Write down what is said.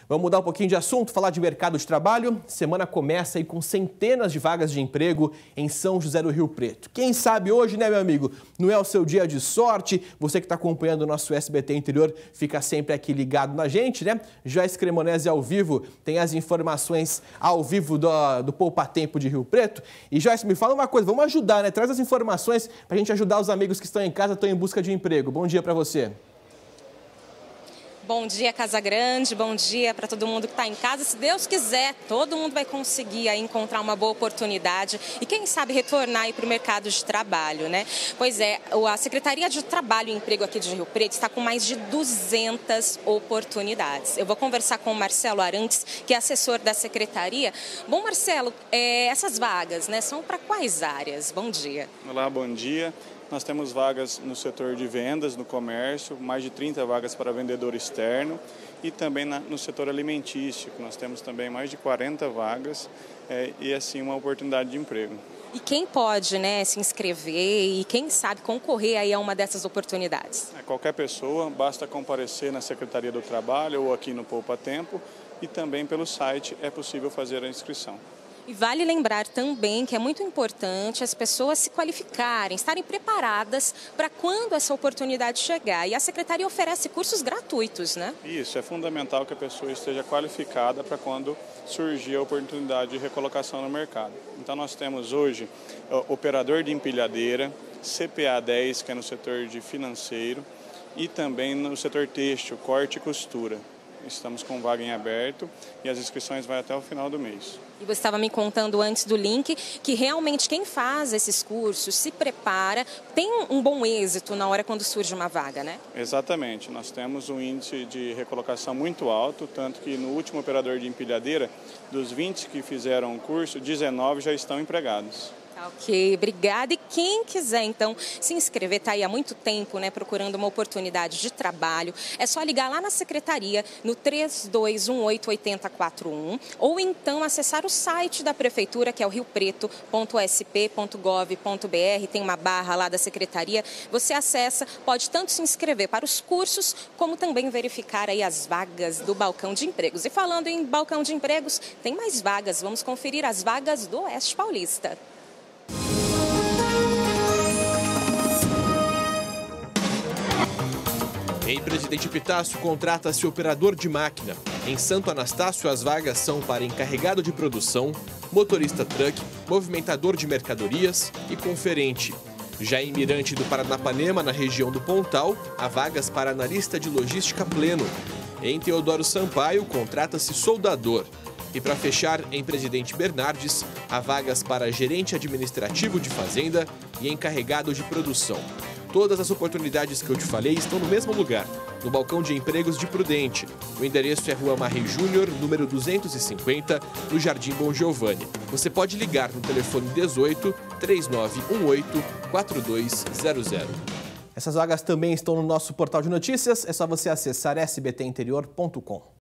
Vamos mudar um pouquinho de assunto, falar de mercado de trabalho. Semana começa aí com centenas de vagas de emprego em São José do Rio Preto. Quem sabe hoje, né, meu amigo? Não é o seu dia de sorte. Você que está acompanhando o nosso SBT Interior, fica sempre aqui ligado na gente, né? Joyce Cremonese ao vivo tem as informações ao vivo do Poupa Tempo de Rio Preto. E Joyce, me fala uma coisa, vamos ajudar, né? Traz as informações para a gente ajudar os amigos que estão em casa, estão em busca de emprego. Bom dia para você. Bom dia, Casa Grande, bom dia para todo mundo que está em casa. Se Deus quiser, todo mundo vai conseguir aí encontrar uma boa oportunidade e quem sabe retornar para o mercado de trabalho, né? Pois é, a Secretaria de Trabalho e Emprego aqui de Rio Preto está com mais de 200 oportunidades. Eu vou conversar com o Marcelo Arantes, que é assessor da Secretaria. Bom, Marcelo, essas vagas, né, são para quais áreas? Bom dia. Olá, bom dia. Nós temos vagas no setor de vendas, no comércio, mais de 30 vagas para vendedor externo e também no setor alimentício. Nós temos também mais de 40 vagas e assim uma oportunidade de emprego. E quem pode, né, se inscrever e quem sabe concorrer aí a uma dessas oportunidades? Qualquer pessoa, basta comparecer na Secretaria do Trabalho ou aqui no Poupa Tempo e também pelo site é possível fazer a inscrição. E vale lembrar também que é muito importante as pessoas se qualificarem, estarem preparadas para quando essa oportunidade chegar. E a Secretaria oferece cursos gratuitos, né? Isso, é fundamental que a pessoa esteja qualificada para quando surgir a oportunidade de recolocação no mercado. Então nós temos hoje operador de empilhadeira, CPA 10, que é no setor de financeiro, e também no setor têxtil, corte e costura. Estamos com vaga em aberto e as inscrições vão até o final do mês. E você estava me contando antes do link que realmente quem faz esses cursos, se prepara, tem um bom êxito na hora quando surge uma vaga, né? Exatamente. Nós temos um índice de recolocação muito alto, tanto que no último operador de empilhadeira, dos 20 que fizeram o curso, 19 já estão empregados. Ok, obrigada. E quem quiser, então, se inscrever, está aí há muito tempo, né, procurando uma oportunidade de trabalho, é só ligar lá na Secretaria, no 3218-8041, ou então acessar o site da Prefeitura, que é o riopreto.sp.gov.br, tem uma barra lá da Secretaria, você acessa, pode tanto se inscrever para os cursos, como também verificar aí as vagas do balcão de empregos. E falando em balcão de empregos, tem mais vagas, vamos conferir as vagas do Oeste Paulista. Em Presidente Epitácio, contrata-se operador de máquina. Em Santo Anastácio, as vagas são para encarregado de produção, motorista truck, movimentador de mercadorias e conferente. Já em Mirante do Paranapanema, na região do Pontal, há vagas para analista de logística pleno. Em Teodoro Sampaio, contrata-se soldador. E para fechar, em Presidente Bernardes, há vagas para gerente administrativo de fazenda e encarregado de produção. Todas as oportunidades que eu te falei estão no mesmo lugar, no balcão de empregos de Prudente. O endereço é Rua Marri Júnior, número 250, no Jardim Bom Giovanni. Você pode ligar no telefone 18 3918 4200. Essas vagas também estão no nosso portal de notícias, é só você acessar sbtinterior.com.